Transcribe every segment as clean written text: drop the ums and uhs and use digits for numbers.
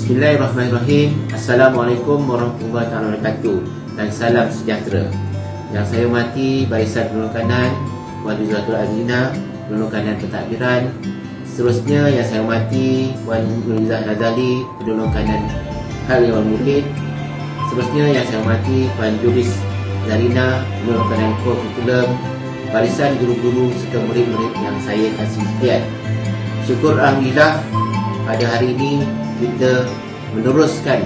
Bismillahirrahmanirrahim. Assalamualaikum warahmatullahi wabarakatuh dan salam sejahtera. Yang saya hormati Barisan Penolong Kanan Wali Zuratul Azlina, Penolong Kanan Pentadbiran. Seterusnya yang saya hormati Wan Nurulizah Nazali, Penolong Kanan Hal Ehwal Murid. Seterusnya yang saya hormati Puan Julis Zarina, Penolong Kanan Kurikulum, barisan guru-guru serta murid-murid yang saya kasih sekian. Syukur Alhamdulillah, pada hari ini kita meneruskan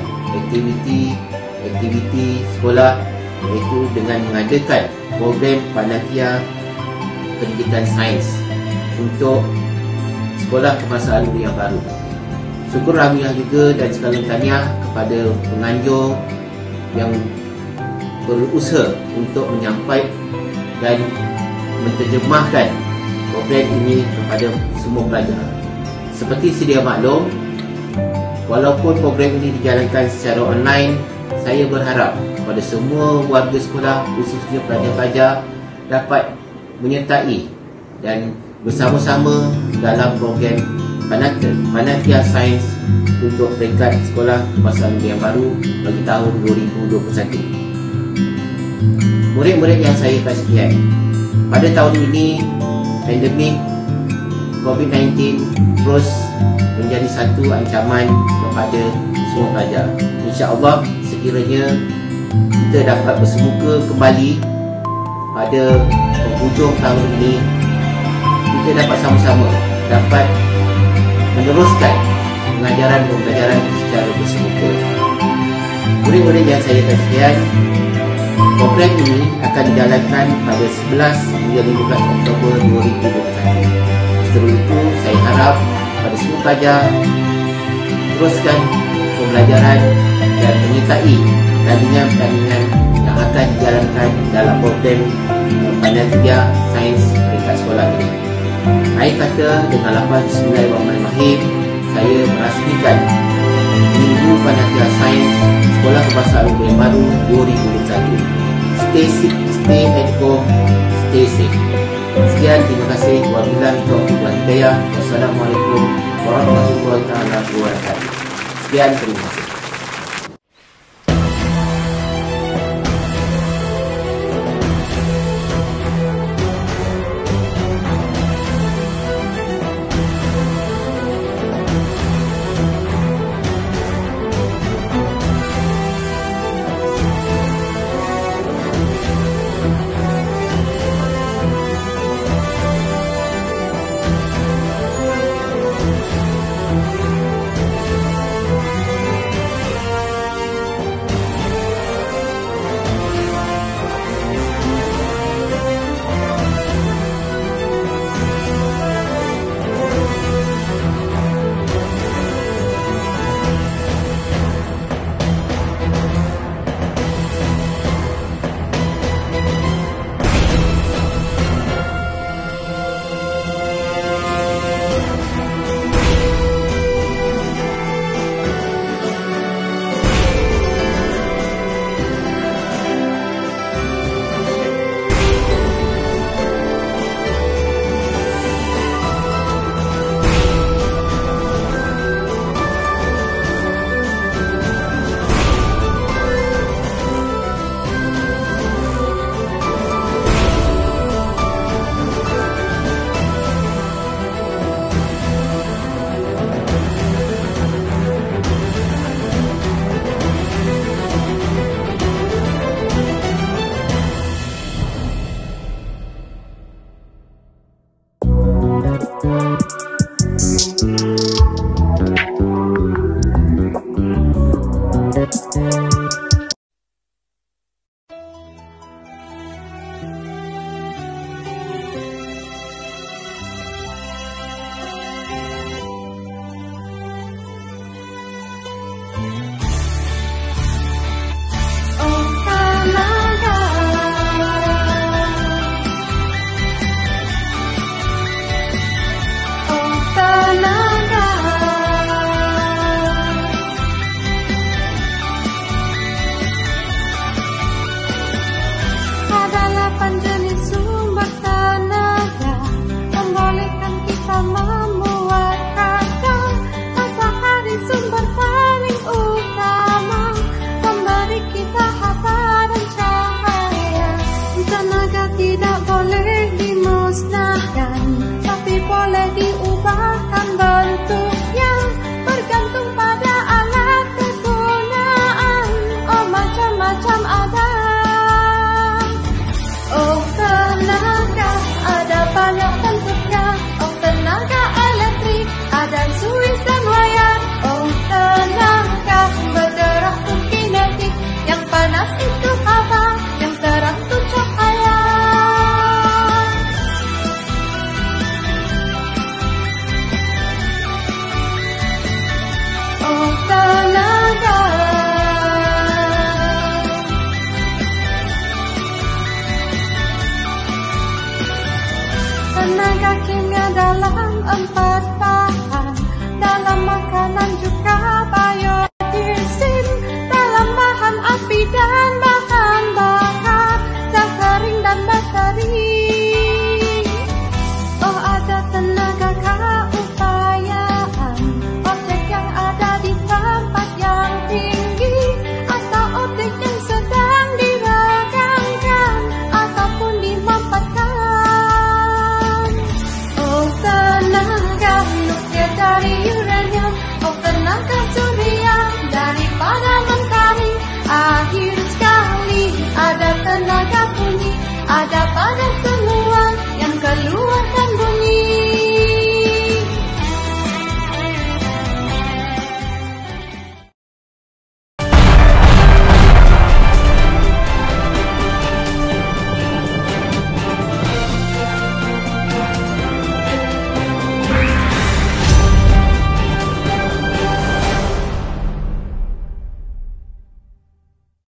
aktiviti sekolah, iaitu dengan mengadakan program panitia pendidikan sains untuk sekolah kebangsaan yang baru. Syukur Alhamdulillah juga dan sekalian tahniah kepada penganjur yang berusaha untuk menyampaikan dan menterjemahkan program ini kepada semua pelajar. Seperti sedia maklum, walaupun program ini dijalankan secara online, saya berharap kepada semua warga sekolah, khususnya pelajar-pelajar, dapat menyertai dan bersama-sama dalam program panitia sains untuk peringkat sekolah kebangsaan yang baru bagi tahun 2021. Murid-murid yang saya kasihi, pada tahun ini pandemik COVID-19 terus menjadi satu ancaman kepada semua pelajar. InsyaAllah sekiranya kita dapat bersemuka kembali pada penghujung tahun ini, kita dapat sama-sama dapat meneruskan pengajaran dan pembelajaran secara bersemuka. Murid-murid yang saya kasihi, program ini akan dijalankan pada 11 hingga 15 Oktober 2021. Setelah itu, saya harap pada semua pelajar teruskan pembelajaran dan menyertai pertandingan-pertandingan yang akan dijalankan dalam program panitia sains peringkat sekolah ini. Akhir kata, dengan lafaz Bismillahirrahmanirrahim, saya merasmikan Minggu Panitia Sains Sekolah Kebangsaan yang Baru 2021. Stay at home, stay safe. Sekian, terima kasih. Wabillahi taufiq wal hidayah. Wassalamualaikum warahmatullahi wabarakatuh. Sekian, terima kasih.